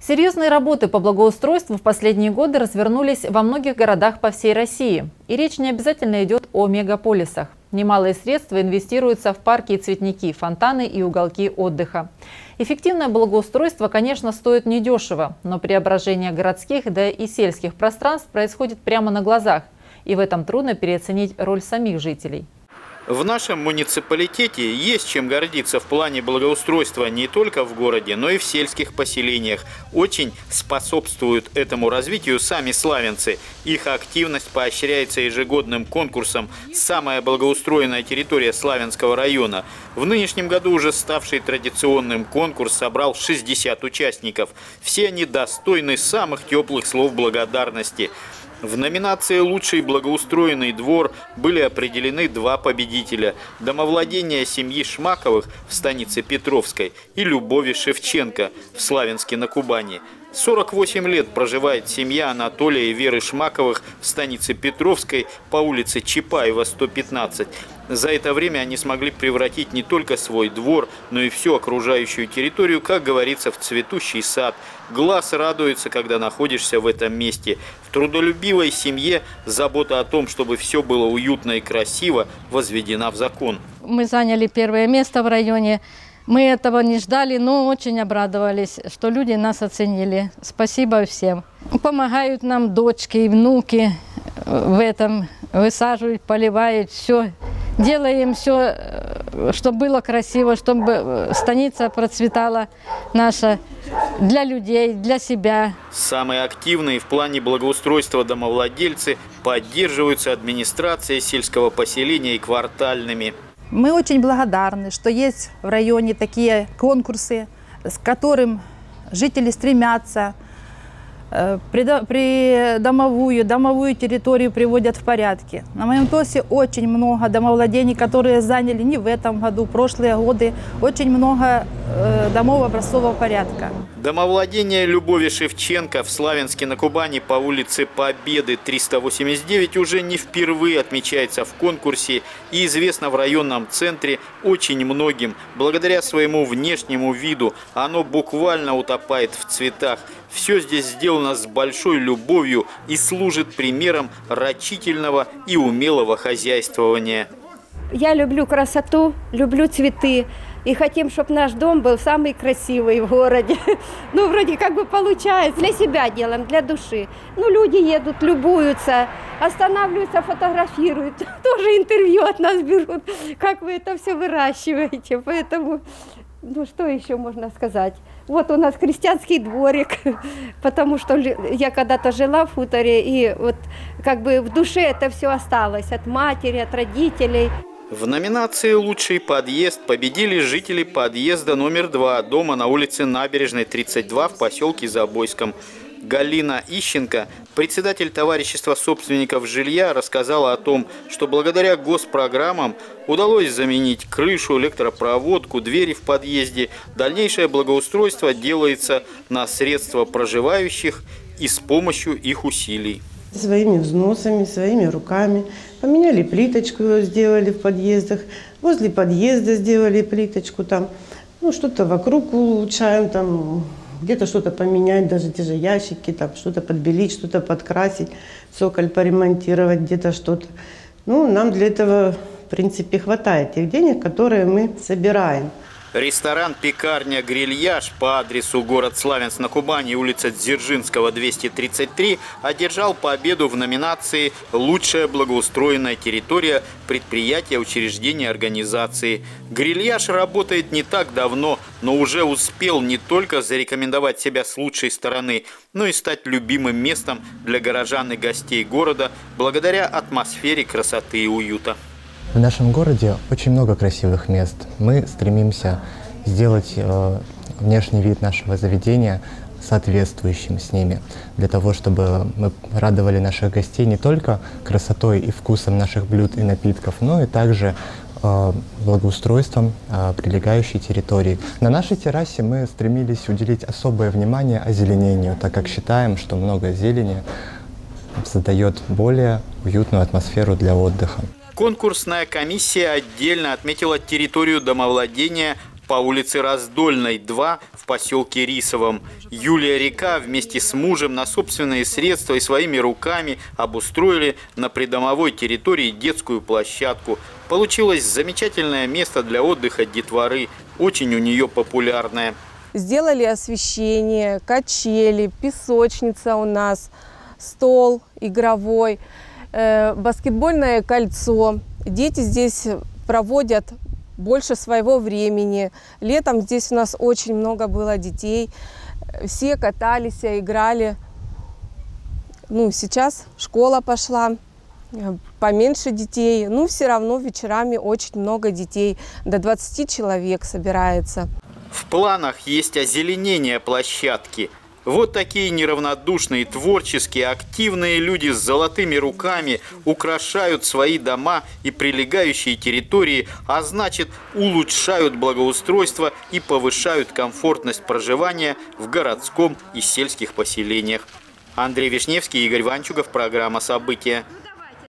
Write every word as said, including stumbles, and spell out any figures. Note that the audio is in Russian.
Серьезные работы по благоустройству в последние годы развернулись во многих городах по всей России. И речь не обязательно идет о мегаполисах. Немалые средства инвестируются в парки и цветники, фонтаны и уголки отдыха. Эффективное благоустройство, конечно, стоит недешево, но преображение городских, да и сельских пространств происходит прямо на глазах. И в этом трудно переоценить роль самих жителей. В нашем муниципалитете есть чем гордиться в плане благоустройства не только в городе, но и в сельских поселениях. Очень способствуют этому развитию сами славянцы. Их активность поощряется ежегодным конкурсом «Самая благоустроенная территория Славянского района». В нынешнем году уже ставший традиционным конкурс собрал шестьдесят участников. Все они достойны самых теплых слов благодарности. В номинации «Лучший благоустроенный двор» были определены два победителя – домовладение семьи Шмаковых в станице Петровской и Любови Шевченко в Славянске на Кубани. сорок восемь лет проживает семья Анатолия и Веры Шмаковых в станице Петровской по улице Чапаева, сто пятнадцать. За это время они смогли превратить не только свой двор, но и всю окружающую территорию, как говорится, в цветущий сад. Глаз радуется, когда находишься в этом месте. В трудолюбивой семье забота о том, чтобы все было уютно и красиво, возведена в закон. Мы заняли первое место в районе. Мы этого не ждали, но очень обрадовались, что люди нас оценили. Спасибо всем. Помогают нам дочки и внуки в этом, высаживают, поливают, все. Делаем все, чтобы было красиво, чтобы станица процветала наша для людей, для себя. Самые активные в плане благоустройства домовладельцы поддерживаются администрацией сельского поселения и квартальными. Мы очень благодарны, что есть в районе такие конкурсы, с которым жители стремятся, придомовую, домовую территорию приводят в порядке. На моем ТОСе очень много домовладений, которые заняли не в этом году, прошлые годы, очень много домов образцового порядка. Домовладение Любови Шевченко в Славянске на Кубани по улице Победы триста восемьдесят девять уже не впервые отмечается в конкурсе и известно в районном центре очень многим. Благодаря своему внешнему виду оно буквально утопает в цветах. Все здесь сделано с большой любовью и служит примером рачительного и умелого хозяйствования. Я люблю красоту, люблю цветы. И хотим, чтобы наш дом был самый красивый в городе. Ну, вроде как бы получается. Для себя делаем, для души. Ну, люди едут, любуются, останавливаются, фотографируют. Тоже интервью от нас берут, как вы это все выращиваете. Поэтому, ну, что еще можно сказать? Вот у нас крестьянский дворик, потому что я когда-то жила в хуторе, и вот как бы в душе это все осталось от матери, от родителей. В номинации «Лучший подъезд» победили жители подъезда номер два дома на улице Набережной, тридцать два в поселке Забойском. Галина Ищенко, председатель товарищества собственников жилья, рассказала о том, что благодаря госпрограммам удалось заменить крышу, электропроводку, двери в подъезде. Дальнейшее благоустройство делается на средства проживающих и с помощью их усилий. Своими взносами, своими руками. Поменяли плиточку, сделали в подъездах. Возле подъезда сделали плиточку. Там, ну, что-то вокруг улучшаем, там, где-то что-то поменять, даже те же ящики, там, что-то подбелить, что-то подкрасить, цоколь поремонтировать, где-то что-то. Ну, нам для этого, в принципе, хватает тех денег, которые мы собираем. Ресторан «Пекарня Грильяж» по адресу город Славянск на Кубани, улица Дзержинского, двести тридцать три, одержал победу в номинации «Лучшая благоустроенная территория предприятия, учреждения, организации». «Грильяж» работает не так давно, но уже успел не только зарекомендовать себя с лучшей стороны, но и стать любимым местом для горожан и гостей города благодаря атмосфере красоты и уюта. В нашем городе очень много красивых мест. Мы стремимся сделать э, внешний вид нашего заведения соответствующим с ними, для того, чтобы мы радовали наших гостей не только красотой и вкусом наших блюд и напитков, но и также э, благоустройством э, прилегающей территории. На нашей террасе мы стремились уделить особое внимание озеленению, так как считаем, что много зелени создает более уютную атмосферу для отдыха. Конкурсная комиссия отдельно отметила территорию домовладения по улице Раздольной, два в поселке Рисовом. Юлия Река вместе с мужем на собственные средства и своими руками обустроили на придомовой территории детскую площадку. Получилось замечательное место для отдыха детворы, очень у нее популярное. Сделали освещение, качели, песочница у нас, стол игровой, э, баскетбольное кольцо. Дети здесь проводят больше своего времени. Летом здесь у нас очень много было детей. Все катались, играли. Ну, сейчас школа пошла, поменьше детей. Ну, все равно вечерами очень много детей. До двадцати человек собирается. В планах есть озеленение площадки. Вот такие неравнодушные, творческие, активные люди с золотыми руками украшают свои дома и прилегающие территории, а значит, улучшают благоустройство и повышают комфортность проживания в городском и сельских поселениях. Андрей Вишневский, Игорь Ванчугов, программа «События».